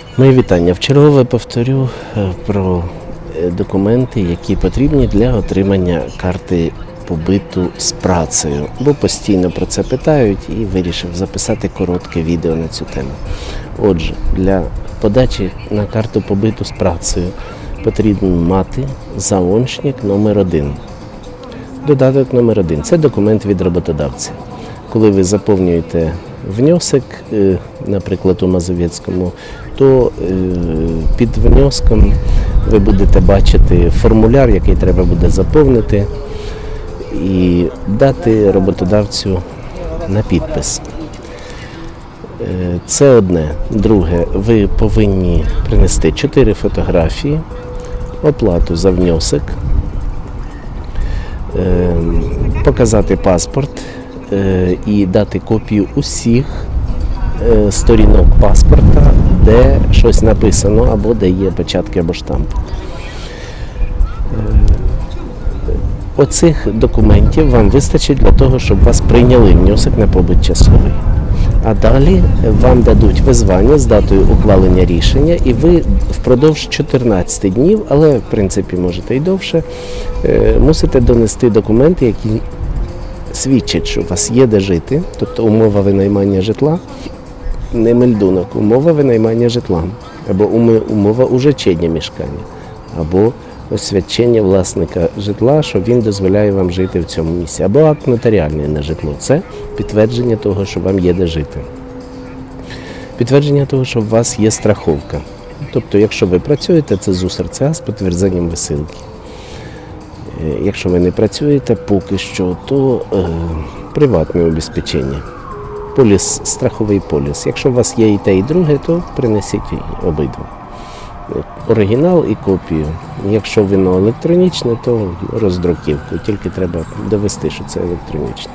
Мої вітання. Вчергове повторю про документи, які потрібні для отримання карти побиту з працею. Бо постійно про це питають і вирішив записати коротке відео на цю тему. Отже, для подачі на карту побиту з працею потрібно мати заочник номер 1. Додаток номер 1 – це документ від роботодавця. Коли ви заповнюєте внесок, наприклад, у Мазовецькому, то під внеском ви будете бачити формуляр, який треба буде заповнити і дати роботодавцю на підпис. Це одне. Друге, ви повинні принести 4 фотографії, оплату за внесок, показати паспорт і дати копію усіх сторінок паспорта, де щось написано, або де є печатки або штамп. Оцих документів вам вистачить для того, щоб вас прийняли внесок на побит часовий. А далі вам дадуть визвання з датою ухвалення рішення, і ви впродовж 14 днів, але в принципі можете і довше, мусите донести документи, які свідчать, що у вас є де жити, тобто умова винаймання житла, не мельдунок, умова винаймання житла, або умова ужечення мешкання, або освідчення власника житла, що він дозволяє вам жити в цьому місці, або акт нотаріальний на житло. Це підтвердження того, що вам є де жити. Підтвердження того, що у вас є страховка. Тобто, якщо ви працюєте, це з УСРЦА з підтвердженням висилки. Якщо ви не працюєте поки що, то приватне обезпечення. Поліс, страховий поліс. Якщо у вас є і те, і друге, то принесіть обидва. Оригінал і копію. Якщо воно електронічне, то роздруківку. Тільки треба довести, що це електронічне.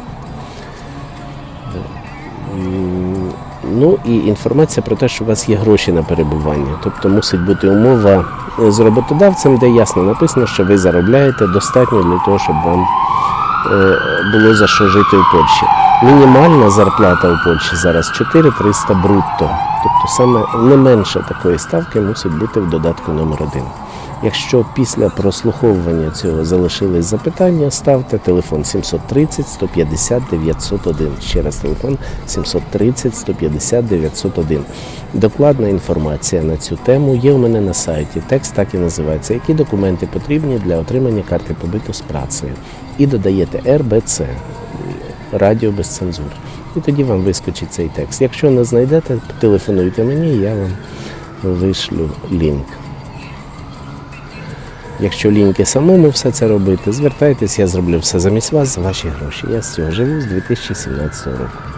Ну і інформація про те, що у вас є гроші на перебування. Тобто мусить бути умова з роботодавцем, де ясно написано, що ви заробляєте достатньо для того, щоб вам було за що жити в Польщі. Мінімальна зарплата у Польщі зараз 4300 брутто. Тобто саме не менше такої ставки мусить бути в додатку номер 1. Якщо після прослуховування цього залишились запитання, ставте телефон 730 150 901. Ще раз телефон 730 150 901. Докладна інформація на цю тему є у мене на сайті. Текст так і називається. Які документи потрібні для отримання карти побиту з працею. І додаєте РБЦ, радіо без цензури. І тоді вам вискочить цей текст. Якщо не знайдете, телефонуйте мені, я вам вишлю лінк. Якщо ліньки самому все це робити, звертайтесь, я зроблю все замість вас за ваші гроші. Я з цього живу з 2017 року.